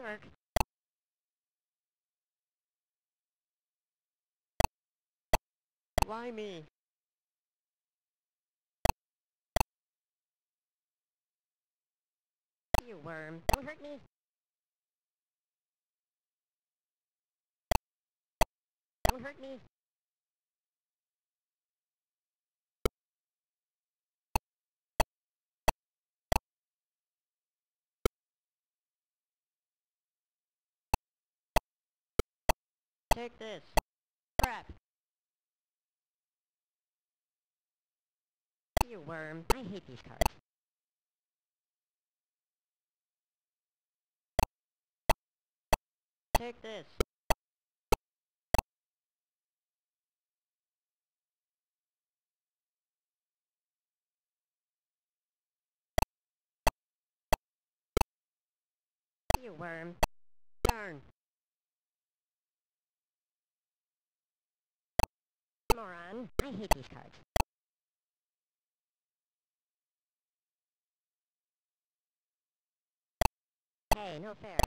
Jerk. Why me? You worm. Don't hurt me. Don't hurt me. Take this. Crap. You worm. I hate these cards. Take this. You worm. Darn. Moron. I hate these cards. Hey, no fair.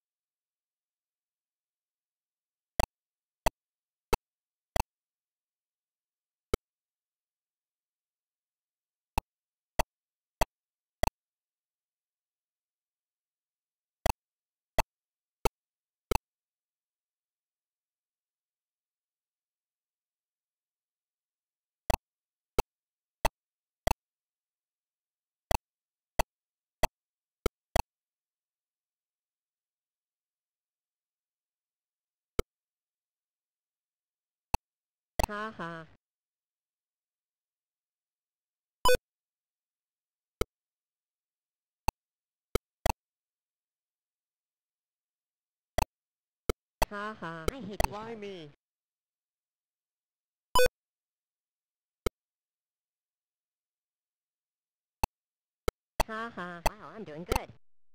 Ha ha. Ha ha. I hate these Why cards. me? Ha ha. Wow, I'm doing good.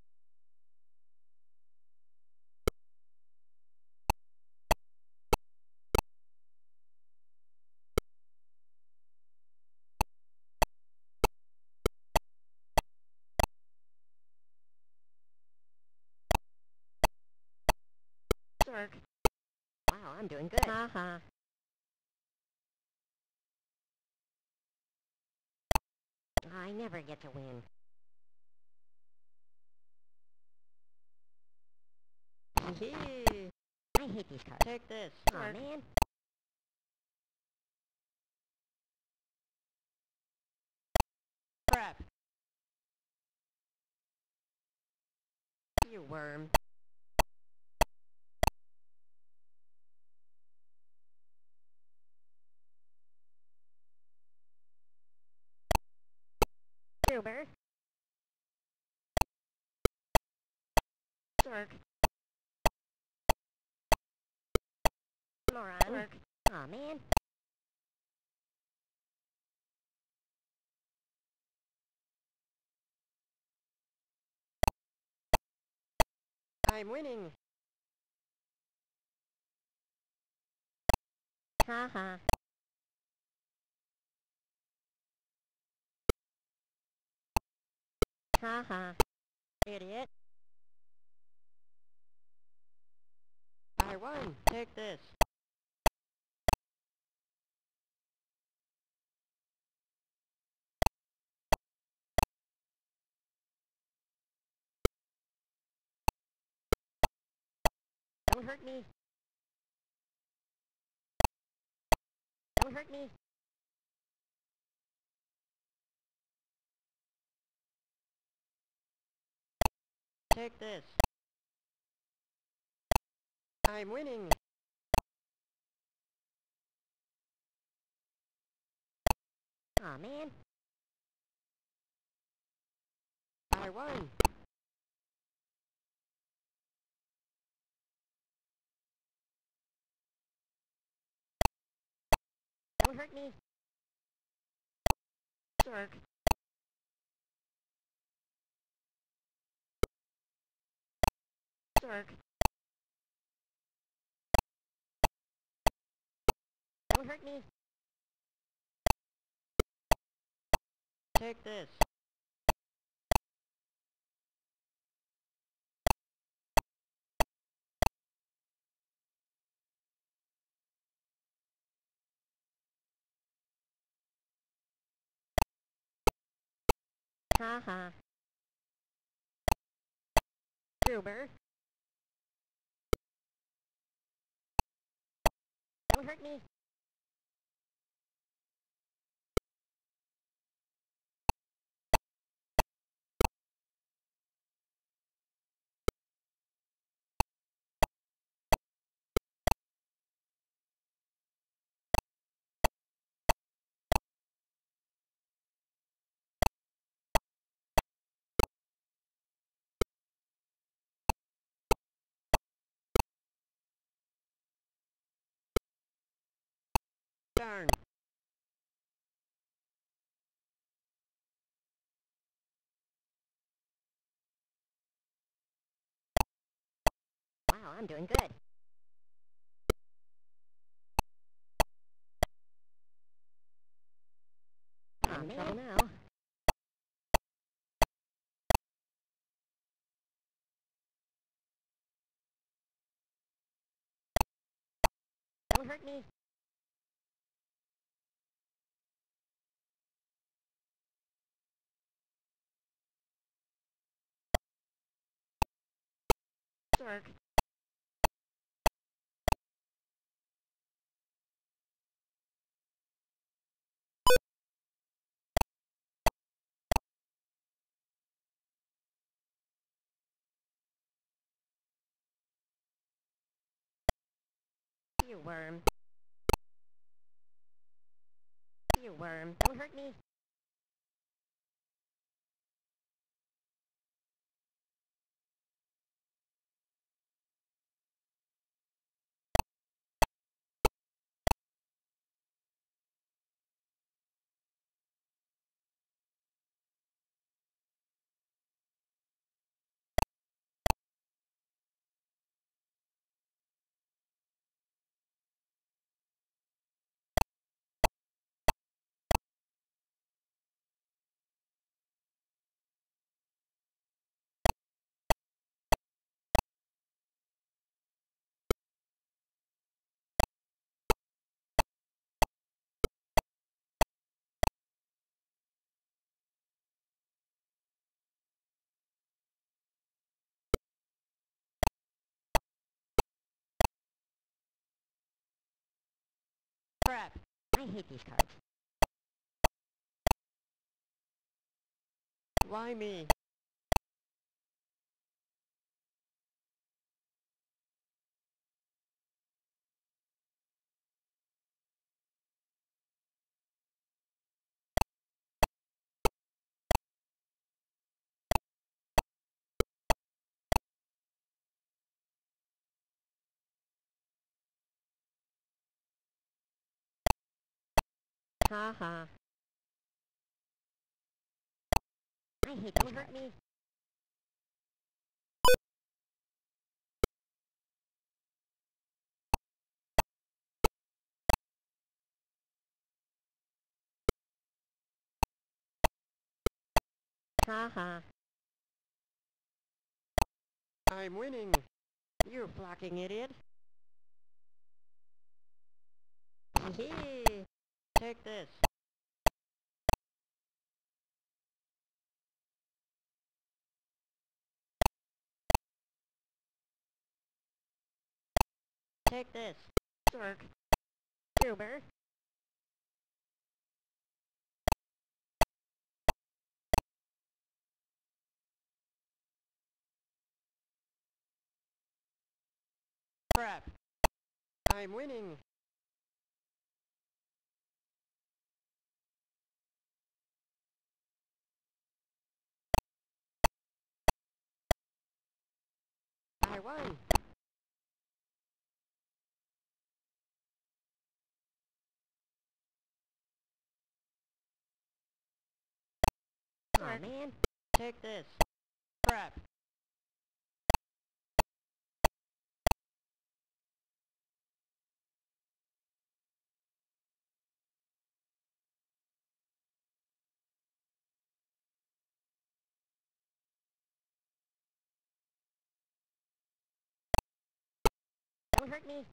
Jerk. Wow, I'm doing good. Ha ha. I never get to win. Hee. I hate these cards. Take this. Aw, man. Crap. You worm. Goober. Jerk. Moron. Jerk. Aw, man. I'm winning. Ha ha. Ha ha. Idiot. I won. Take this. Don't hurt me. Don't hurt me. Take this. I'm winning. Aw, man. I won. Don't hurt me. Jerk. Jerk. Don't hurt me. Take this. Haha. Goober. Don't hurt me. Darn. Wow, I'm doing good. I'm in trouble now. Don't hurt me. Dark. You worm. You worm. Don't hurt me. Crap. I hate these cards. Why me? Haha. I hate these Don't hurt cards. me. Haha. I'm winning. You flocking idiot. Hee. Take this. Take this. Dork. Goober. Crap. I'm winning. I won. Aw, man. Take this. Crap. Don't hurt me.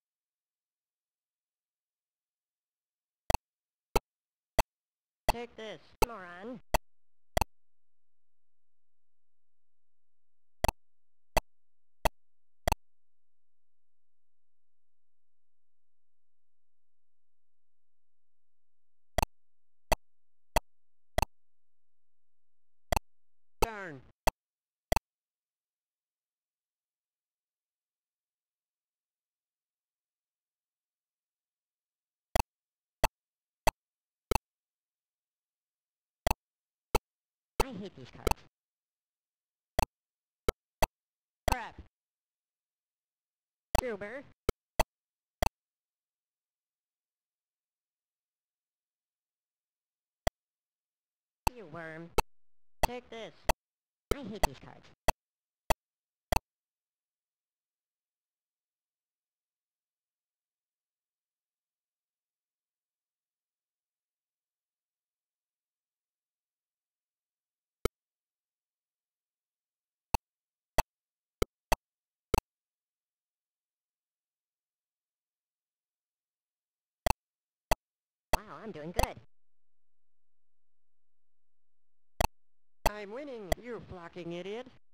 Take this. Moron. I hate these cards. Crap. Goober. You worm. Take this. I hate these cards. Wow, I'm doing good. I'm winning, you blocking idiot.